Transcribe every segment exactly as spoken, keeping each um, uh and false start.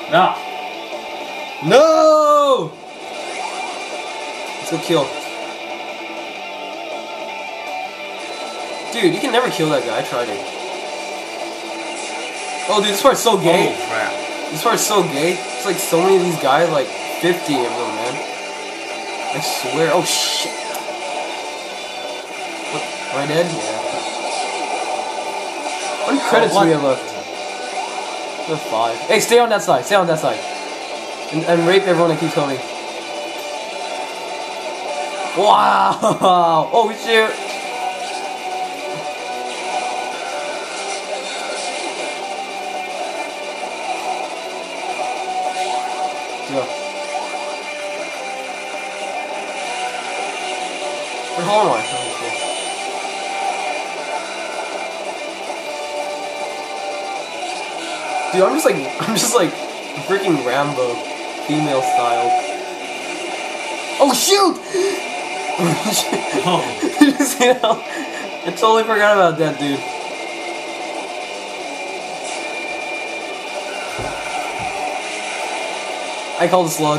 No! No! Let's go kill. Dude, you can never kill that guy. I tried it. Oh, dude, this part's so gay. Oh, crap. This part's so gay. It's like so many of these guys, like fifty of them, man. I swear. Oh, shit. What? Am I dead? Yeah. How many credits Oh, do we have left? We have five. Hey, stay on that side. Stay on that side. And, and rape everyone that keeps coming. Wow! Oh, shoot! Go. Where the hell am I? Oh, cool. Dude, I'm just like, I'm just like freaking Rambo, female style. Oh shoot! Oh. Just, you know, I totally forgot about that, dude. I called a slug.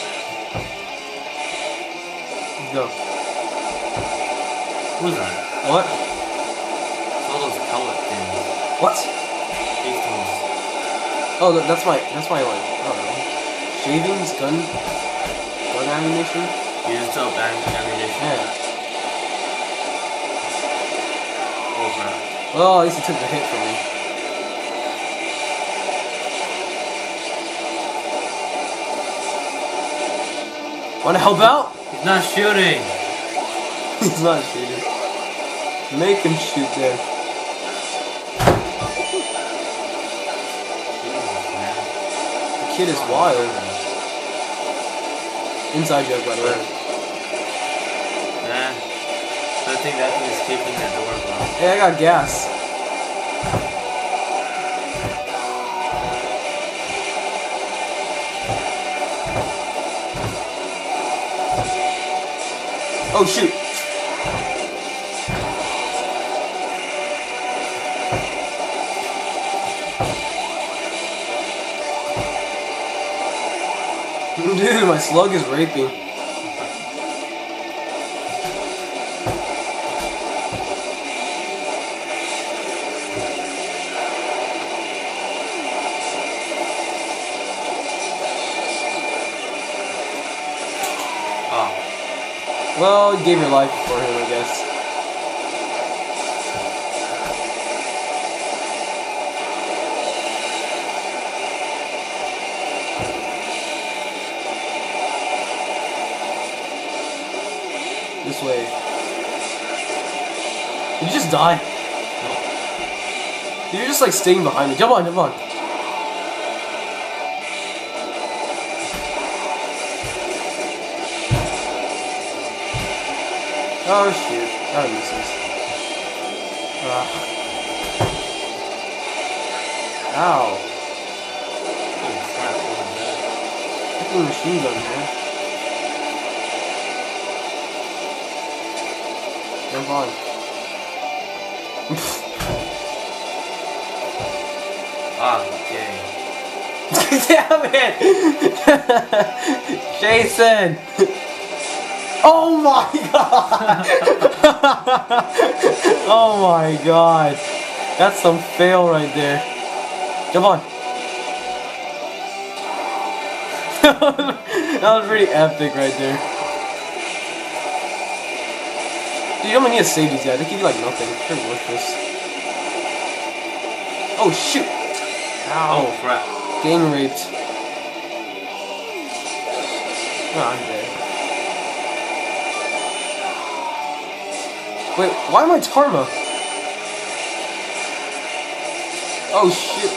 Let's go. Who's that? What? It's all those pellet things. What? These things. Oh, that, that's my, that's my, like, I don't know. Shavings, gun, gun ammunition? Used up ammunition. Yeah. Oh, crap. Well, at least he took the hit from me. Wanna help out? He's not shooting. He's not shooting. Make him shoot there. The kid is wild. Inside joke, by the way. Nah. I think that thing is keeping the door locked. Hey, I got gas. Oh shoot! Dude, my slug is raping. Oh. Well, you gave your life for him, I guess. This way. Did you just die? No. You're just like staying behind me. Jump on, jump on. Oh shoot, that misses. Ugh. Ow. Oh, crap. What was that? Freaking machine gun, man. Jump on. Ah, okay. Damn it! Jason! Oh my god! Oh my god! That's some fail right there. Jump on! That was pretty epic right there. Dude, you don't even need to save these guys. They give you like nothing. They're worthless. Oh shoot! Ow! Oh, crap. Gang raped. Oh, I'm dead. Wait, why am I Tarma? Oh shit.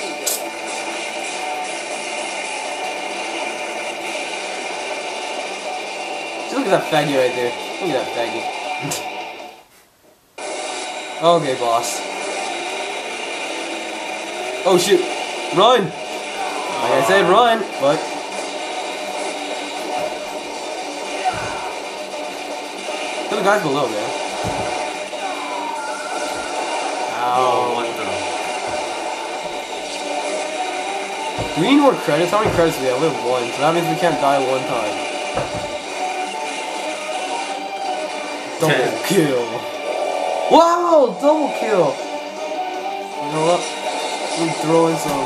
See, look at that faggot right there. Look at that faggot. Okay, boss. Oh shoot. Run! Like I said, run, but... Look at the guys below, man. Oh, what Do we need more credits? How many credits do we have? We have one, so that means we can't die one time. Double kill. Wow! Double kill! You know what? I'm throwing some.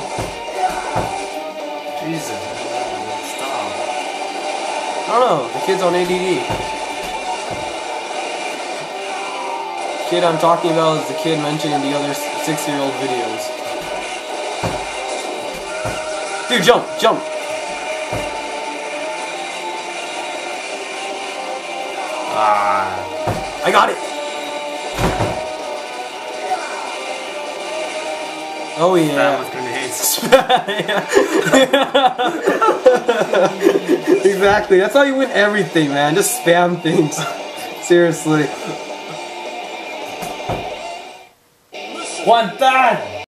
Jesus. Stop. I don't know. The kid's on A D D. Kid I'm talking about is the kid mentioned in the other six-year-old videos. Dude, jump! Jump! Ah. I got it! Oh yeah. Spam with grenades. Exactly. That's how you win everything, man. Just spam things. Seriously. One time!